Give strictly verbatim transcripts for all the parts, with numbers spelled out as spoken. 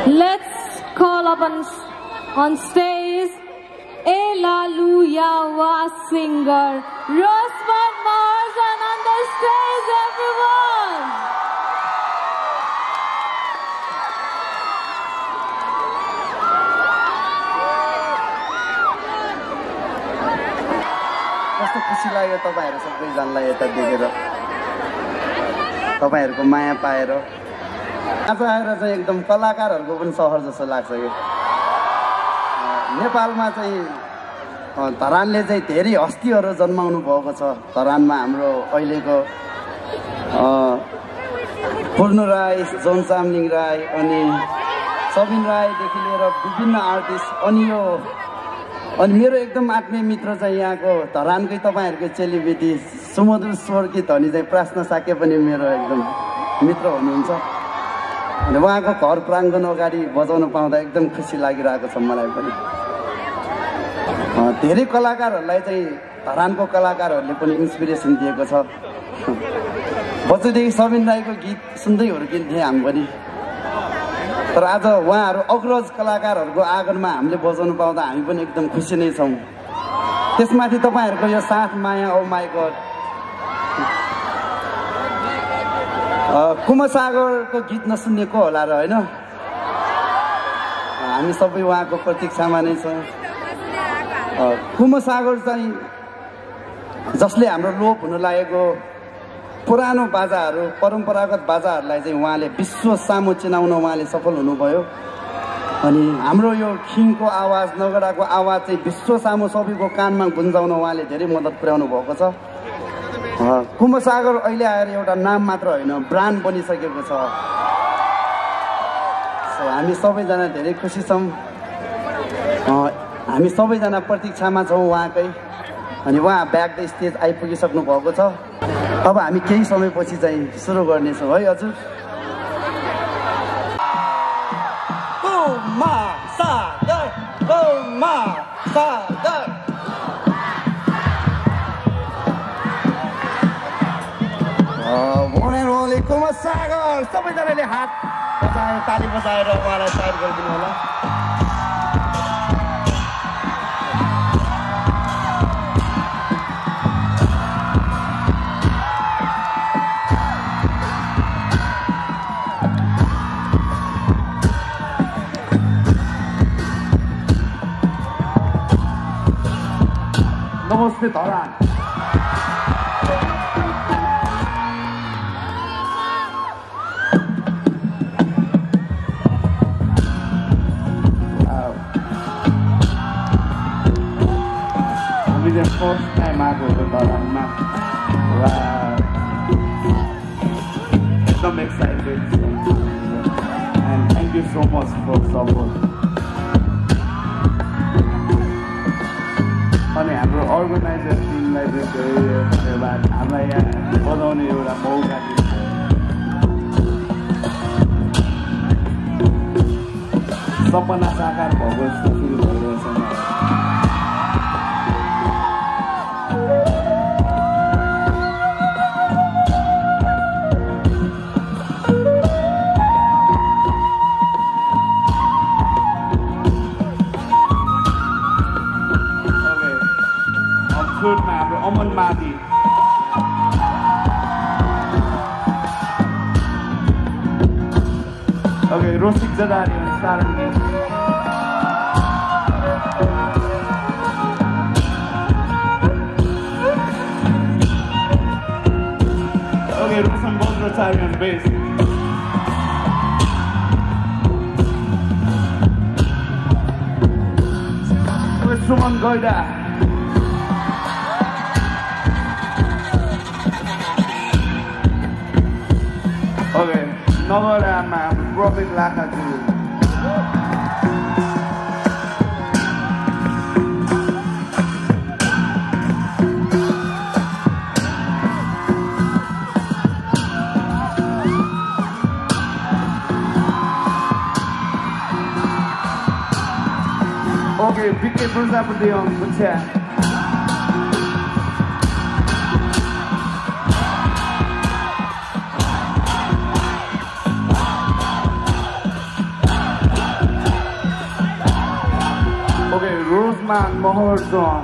Let's call up on, on stage Elaluyawa singer Rosman Marzan on the stage, everyone! कस्तो खुसी लाग्यो तपाईहरु सबैजनालाई यता देखेर तपाईहरुको माया पाएर आज आएर चाहिँ एकदम कलाकारहरुको पनि सहर जस्तो लाग्छ के नेपालमा चाहिँ धरानले चाहिँ धेरै हस्तीहरु जन्माउनु भएको छ धरानमा हाम्रो अहिलेको पूर्ण राई जोन चामलिङ राई अनि सबिन राईदेखि लिएर विभिन्न आर्टिस्ट अनि यो अनि मेरो एकदम आत्मीय मित्र चाहिँ यहाँको धरानकै तपाईहरुको चेलीबेटी सुमधुर स्वरकी धनी चाहिँ प्रार्थना साके पनि मेरो एकदम मित्र हुनुहुन्छ अनि उहाँको घर प्राङ्गण अगाडि बजाउन पाउँदा एकदम खुसी लागिरहेको छ मलाई पनि धेरै कलाकारहरूलाई चाहिँ धरानको कलाकारहरूले पनि इन्स्पिरेसन दिएको छ बच्चादेखि सबिन राईको गीत सुन्दै हुर्किन्थेँ हामी पनि तर आज उहाँहरू अग्रज कलाकारहरूको आँगनमा हामीले बजाउनु पाउँदा हामी पनि एकदम खुसी नै छौँ त्यसमाथि तपाईहरुको यो साथ माया ओ माई गॉड कुमसागरको गीत नसुनेको होला र हैन हामी सबै उहाँको प्रतीक्षामा नै छौँ कुमसागर चाहिँ जसले हाम्रो लोप हुन लागेको पुरानो बाजाहरू परम्परागत बाजाहरूलाई चाहिँ उहाँले विश्व सामु चिनाउन उहाँले सफल हुनुभयो अनि हाम्रो यो खिङको आवाज नगडाको आवाज चाहिँ विश्व सामु सबैको कानमा गुन्जाउन उहाँले धेरै मद्दत पुर्याउनु भएको छ कुमसागर अहिले आएर एउटा नाम मात्र होइन ब्रान्ड बनिसकेको छ सो हामी सबैजना धेरै खुसी छौँ हामी सबैजना प्रतीक्षामा छौँ उहाँकै अनि उहाँ ब्याक द स्टेज आइपुगिसक्नु भएको छ अब हामी केही समयपछि चाहिँ सुरु गर्नेछौँ है हजुर कुमसागर कुमसागर ओले कुमसागर सबैजनाले हात बजाएर ताली बजाएर उहाँलाई साइड गरिदिनु होला नमस्ते धरान हामीले फर्स्ट टाइम आएको हो धरानमा र एकदम excited and thank you so much for support अनि हाम्रो अर्गनाइजर टिमलाई चाहिँ धेरै धन्यवाद हामीलाई यहाँ बजाउने एउटा मौका दिन्छ सपना साकार भएको जस्तो फिल भइरहेछ हाम्रो अमन मादी ओके रोसिक जदारी अनि sarangi okay Roshan Bajracharya on bass okay Suman Gaida Okay, Nagorama, Robin Lakaju. Okay, P K Prajapati on the chat. man mohor song.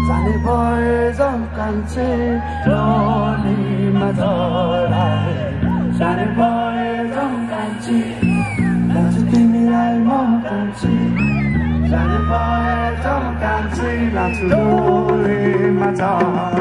जाने भए जाउँ कान्छे डोलीमा झराए जाने भए जाउँ कान्छे लान्छु तिमीलाई म कान्छे जाने भए जाउँ कान्छे लान्छु डोलीमा झराए